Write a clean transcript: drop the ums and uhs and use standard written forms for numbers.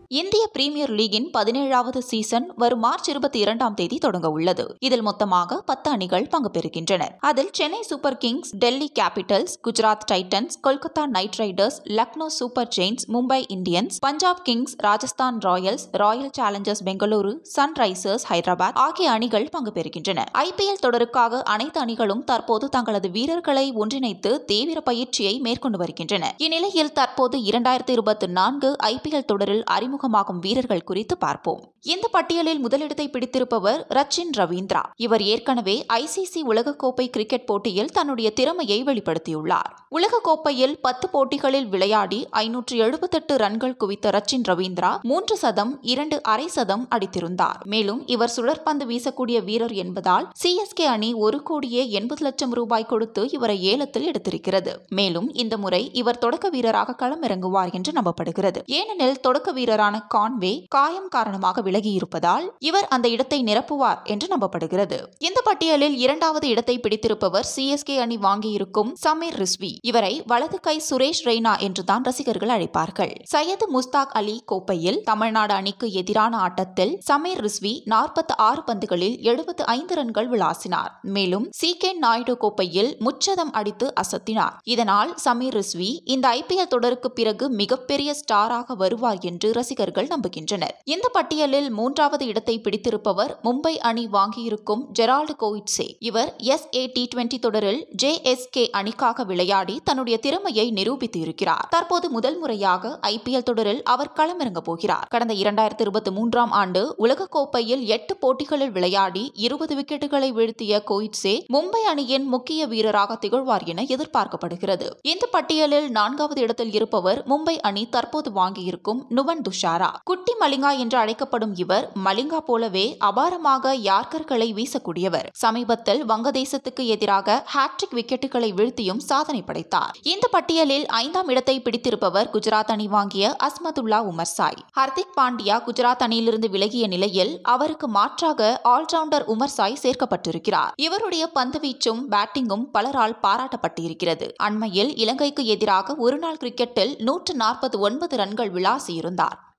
இந்திய பிரீமியர் லீகின் 17வது சீசன் வரும் மார்ச் 22ஆம் தேதி தொடங்க உள்ளது. இதில் மொத்தமாக 10 அணிகள் பங்கு பெறுகின்றன. அதில் Chennai Super Kings, Delhi Capitals, Gujarat Titans, Kolkata Knight Riders, Lucknow Super Giants, Mumbai Indians, Punjab Kings, Rajasthan Royals, Royal Challengers Bengaluru, Sunrisers Hyderabad ஆகிய அணிகள் பங்கு பெறுகின்றன. IPL தொடருக்காக அனைத்து அணிகளும் தற்போது தங்களது வீரர்களை ஒன்றிணைத்து தீவிர பயிற்சியை மேற்கொண்டு வருகின்றன. இந்நிலையில் தற்போது 2024 IPL தொடரில் அறிமுகமாகும் வீரர்கள் குறித்து பார்ப்போம். இந்த பட்டியலில் முதலிடத்தை பிடித்திருப்பவர் ரச்சின் ரவீந்திரா. இவர் ஏற்கனவே ICC உலகக்கோப்பை கிரிக்கெட் போட்டியில் தன்னுடைய திறமையை வெளிப்படுத்தியுள்ளார். உலகக்கோப்பையில் 10 போட்டிகளில் விளையாடி 578 ரன்கள் குவித்த ரச்சின் ரவீந்திரா 3 சதம், 2 அரை சதம் அடித்திருந்தார். மேலும் இவர் சுழற்பந்து வீசக்கூடிய வீரர் என்பதால் CSK அணி 1,80 லட்சம் ரூபாய் கொடுத்து இவரை ஏலத்தில் எடுத்திருக்கிறது. மேலும் இந்த முறை இவர் தொடக்க வீரராக களமிறங்குவார் என்று நம்பப்படுகிறது. ஏனெனில் தொடக்க வீரரான கான்வே காயம் காரணமாக விலகி இருப்பதால் இவர் அந்த இடத்தை நிரப்புவார் என்று நம்பப்படுகிறது. இந்த பட்டியலில் 2வது இடத்தை பிடித்திருப்பவர் CSK அணி வாங்கியிருக்கும் சமீர் ரிஸ்வி. இவரை வலது கை சுரேஷ் ரெய்னா என்றுதான் ரசிகர்கள் அழைப்பார்கள். சையது முஸ்தாக் அலி கோப்பையில் தமிழ்நாடு அணிக்கு எதிரான ஆட்டத்தில் சமீர் ரிஸ்வி 46 பந்துகளில் 75 ரன்கள் விளாசினார். மேலும் CK நாயுடு கோப்பையில் முச்சதம் அடித்து அசத்தினார். இதனால் சமீர் ரிஸ்வி இந்த IPL தொடருக்கு பிறகு மிகப்பெரிய ஸ்டாராக வருவார் என்று ரசிகர்கள் நம்புகின்றனர். இந்த பட்டியலில் 3வது இடத்தை பிடித்திருப்பவர் மும்பை அணி வாங்கியிருக்கும் ஜெரால்டு கோயிட்ஸே. இவர் SA T20 தொடரில் JSK அணிக்காக விளையாடி தன்னுடைய திறமையை நிரூபித்து இருக்கிறார். தற்போது முதல் முறையாக IPL தொடரில் அவர் களமிறங்க போகிறார். கடந்த 2023ஆம் ஆண்டு உலகக்கோப்பையில் 8 போட்டிகளில் விளையாடி 20 விக்கெட்டுகளை வீழ்த்திய கோயிட்ஸே மும்பை அணியின் முக்கிய வீரராக திகழ்வார் என எதிர்பார்க்கப்படுகிறது. இந்த பட்டியலில் 4வது இடத்தில் இருப்பவர் மும்பை அணி தற்போது வாங்கியிருக்கும் நுவன் துஷாரா. குட்டி மலிங்கா என்று அழைக்கப்படும் இவர் மலிங்கா போலவே அபாரமாக யார்கர்களை வீசக்கூடியவர். சமீபத்தில் வங்கதேசத்துக்கு எதிராக ஹாட்ரிக் விக்கெட்டுகளை வீழ்த்தியும் சாதனை படைத்தார். இந்த பட்டியலில் 5ஆம் இடத்தை பிடித்திருப்பவர் குஜராத் அணி வாங்கிய அஸ்மதுல்லா உமர்சாய். ஹர்திக் பாண்டியா குஜராத் அணியிலிருந்து விலகிய நிலையில் அவருக்கு மாற்றாக ஆல்ரவுண்டர் உமர்சாய் சேர்க்கப்பட்டிருக்கிறார். இவருடைய பந்துவீச்சும் பேட்டிங்கும் பலரால் பாராட்டப்பட்டிருக்கிறது. அண்மையில் இலங்கைக்கு எதிராக ஒருநாள் கிரிக்கெட்டில் 149 ரன்கள் விளாசியிருந்தார்.